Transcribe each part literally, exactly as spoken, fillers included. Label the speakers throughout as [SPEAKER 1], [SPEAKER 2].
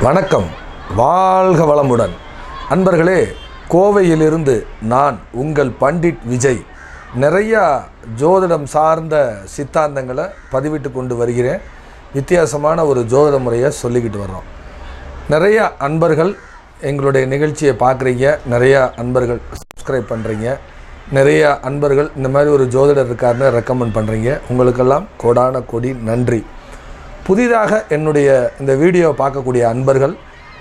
[SPEAKER 1] வணக்கம், வாழ்க வளமுடன். அன்பர்களே, கோவையிலிருந்து நான் உங்கள் பண்டிட் விஜய் நிறையா ஜோதிடம் சார்ந்த சித்தாந்தங்களை பதிவிட்டு கொண்டு வருகிறேன். வித்தியாசமான ஒரு ஜோதிட முறையை சொல்லிக்கிட்டு வர்றோம். நிறையா அன்பர்கள் எங்களுடைய நிகழ்ச்சியை பார்க்குறீங்க, நிறையா அன்பர்கள் சப்ஸ்கிரைப் பண்ணுறீங்க, நிறையா அன்பர்கள் இந்த மாதிரி ஒரு ஜோதிடர் இருக்காருன்னு ரெக்கமெண்ட் பண்ணுறீங்க. உங்களுக்கெல்லாம் கோடான கோடி நன்றி. புதிதாக என்னுடைய இந்த வீடியோவை பார்க்கக்கூடிய அன்பர்கள்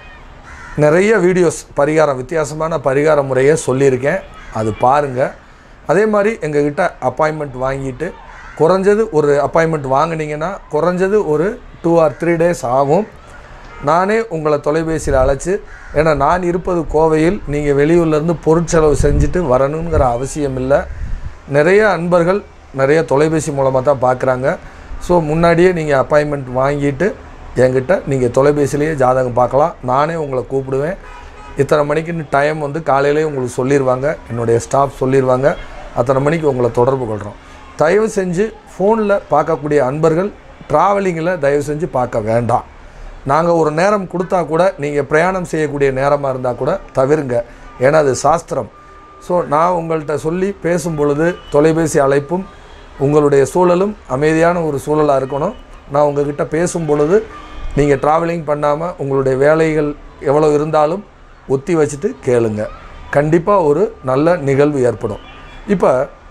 [SPEAKER 1] நிறைய வீடியோஸ் பரிகாரம் வித்தியாசமான பரிகார முறையை சொல்லியிருக்கேன், அது பாருங்கள். அதே மாதிரி எங்ககிட்ட அப்பாயின்மெண்ட் வாங்கிட்டு குறைஞ்சது ஒரு அப்பாயின்மெண்ட் வாங்கினீங்கன்னா குறைஞ்சது ஒரு டூ ஆர் த்ரீ டேஸ் ஆகும். நானே உங்களை தொலைபேசியில் அழைச்சி, ஏன்னா நான் இருப்பது கோவையில், நீங்கள் வெளியூர்லேருந்து பொருட்செலவு செஞ்சுட்டு வரணுங்கிற அவசியம் இல்லை. நிறைய அன்பர்கள் நிறைய தொலைபேசி மூலமாக தான் பார்க்குறாங்க. ஸோ முன்னாடியே நீங்கள் அப்பாயின்மெண்ட் வாங்கிட்டு என்கிட்ட நீங்கள் தொலைபேசிலேயே ஜாதகம் பார்க்கலாம். நானே உங்களை கூப்பிடுவேன். இத்தனை மணிக்குன்னு டைம் வந்து காலையிலேயே உங்களுக்கு சொல்லிடுவாங்க, என்னுடைய ஸ்டாஃப் சொல்லிடுவாங்க. அத்தனை மணிக்கு உங்களை தொடர்பு கொள்கிறோம். தயவு செஞ்சு ஃபோனில் பார்க்கக்கூடிய அன்பர்கள் ட்ராவலிங்கில் தயவு செஞ்சு பார்க்க வேண்டாம். நாங்கள் ஒரு நேரம் கொடுத்தா கூட நீங்கள் பிரயாணம் செய்யக்கூடிய நேரமாக இருந்தால் கூட தவிருங்க, ஏன்னா அது சாஸ்திரம். ஸோ நான் உங்கள்கிட்ட சொல்லி பேசும் பொழுது தொலைபேசி அழைப்பும் உங்களுடைய சூழலும் அமைதியான ஒரு சூழலாக இருக்கணும். நான் உங்கள்கிட்ட பேசும் பொழுது நீங்கள் ட்ராவலிங் பண்ணாமல் உங்களுடைய வேலைகள் எவ்வளோ இருந்தாலும் ஒத்தி வச்சுட்டு கேளுங்க. கண்டிப்பாக ஒரு நல்ல நிகழ்வு ஏற்படும். இப்போ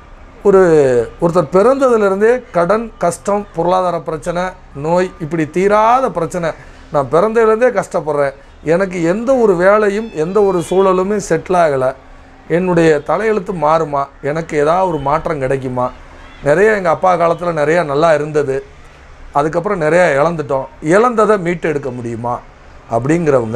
[SPEAKER 1] ஒரு ஒருத்தர் பிறந்ததுலேருந்தே கடன், கஷ்டம், பொருளாதார பிரச்சனை, நோய், இப்படி தீராத பிரச்சனை, நான் பிறந்ததுலேருந்தே கஷ்டப்படுறேன், எனக்கு எந்த ஒரு வேலையும் எந்த ஒரு சூழலுமே செட்டில் ஆகலை, என்னுடைய தலையெழுத்து மாறுமா, எனக்கு ஏதாவது ஒரு மாற்றம் கிடைக்குமா, நிறைய எங்கள் அப்பா காலத்தில் நிறையா நல்லா இருந்தது, அதுக்கப்புறம் நிறையா இழந்துட்டோம், இழந்ததை மீட்டு எடுக்க முடியுமா அப்படிங்கிறவங்க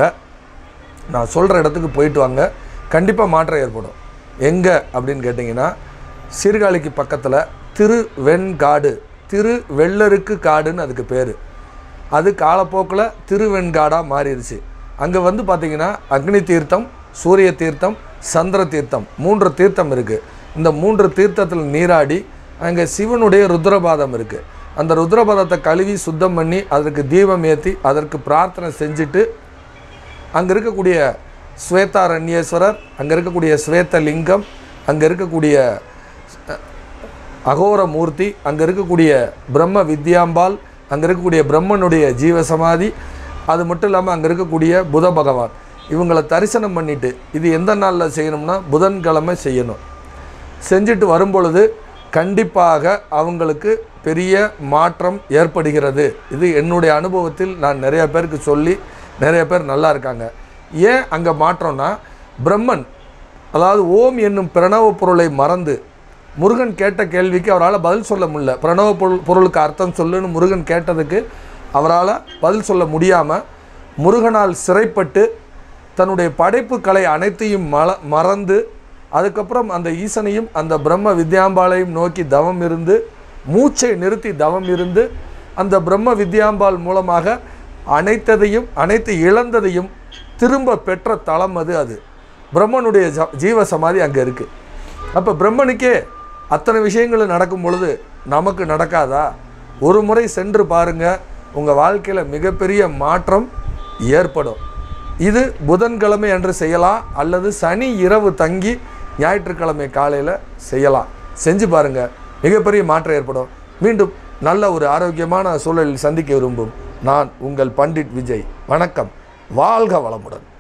[SPEAKER 1] நான் சொல்கிற இடத்துக்கு போயிட்டு வாங்க. கண்டிப்பாக மாற்றம் ஏற்படும். எங்கே அப்படின்னு கேட்டிங்கன்னா, சீர்காழிக்கு பக்கத்தில் திருவெண்காடு, திருவெள்ளருக்கு காடுன்னு அதுக்கு பேர். அது காலப்போக்கில் திருவெண்காடாக மாறிடுச்சு. அங்கே வந்து பார்த்திங்கன்னா அக்னி தீர்த்தம், சூரிய தீர்த்தம், சந்திர தீர்த்தம், மூன்று தீர்த்தம் இருக்குது. இந்த மூன்று தீர்த்தத்தில் நீராடி அங்கே சிவனுடைய ருத்ரபாதம் இருக்குது. அந்த ருத்ரபாதத்தை கழுவி சுத்தம் பண்ணி அதற்கு தீபம் ஏற்றி அதற்கு பிரார்த்தனை செஞ்சுட்டு அங்கே இருக்கக்கூடிய ஸ்வேதாரண்யேஸ்வரர், அங்கே இருக்கக்கூடிய ஸ்வேதலிங்கம், அங்கே இருக்கக்கூடிய அகோர மூர்த்தி, அங்கே இருக்கக்கூடிய பிரம்ம வித்யாம்பாள், அங்கே இருக்கக்கூடிய பிரம்மனுடைய ஜீவசமாதி, அது மட்டும் இல்லாமல் அங்கே இருக்கக்கூடிய புத பகவான், இவங்களை தரிசனம் பண்ணிவிட்டு இது எந்த நாளில் செய்யணும்னா புதன்கிழமை செய்யணும். செஞ்சுட்டு வரும்பொழுது கண்டிப்பாக அவங்களுக்கு பெரிய மாற்றம் ஏற்படுகிறது. இது என்னுடைய அனுபவத்தில் நான் நிறைய பேருக்கு சொல்லி நிறைய பேர் நல்லா இருக்காங்க. ஏன் அங்கே மாற்றம்னா, பிரம்மன் அதாவது ஓம் என்னும் பிரணவ பொருளை மறந்து முருகன் கேட்ட கேள்விக்கு அவரால் பதில் சொல்ல முடியல. பிரணவ பொருள் பொருளுக்கு அர்த்தம் சொல்லுன்னு முருகன் கேட்டதுக்கு அவரால் பதில் சொல்ல முடியாமல் முருகனால் சிறைப்பட்டு தன்னுடைய படைப்பு கலை அனைத்தையும் மல மறந்து அதுக்கப்புறம் அந்த ஈசனையும் அந்த பிரம்ம வித்யாம்பாளையும் நோக்கி தவம் இருந்து மூச்சை நிறுத்தி தவம் இருந்து அந்த பிரம்ம வித்யாம்பாள் மூலமாக அனைத்ததையும் அனைத்து இழந்ததையும் திரும்ப பெற்ற தலம் அது. அது பிரம்மனுடைய ஜ ஜீவ சமாதி அங்கே இருக்குது. அப்போ பிரம்மனுக்கே அத்தனை விஷயங்களும் நடக்கும் பொழுது நமக்கு நடக்காதா? ஒரு முறை சென்று பாருங்கள், உங்கள் வாழ்க்கையில் மிகப்பெரிய மாற்றம் ஏற்படும். இது புதன்கிழமை அன்று செய்யலாம், அல்லது சனி இரவு தங்கி ஞாயிற்றுக்கிழமை காலையில் செய்யலாம். செஞ்சு பாருங்கள், மிகப்பெரிய மாற்றம் ஏற்படும். மீண்டும் நல்ல ஒரு ஆரோக்கியமான சூழலில் சந்திக்க விரும்பும் நான் உங்கள் பண்டிட் விஜய். வணக்கம், வாழ்க வளமுடன்.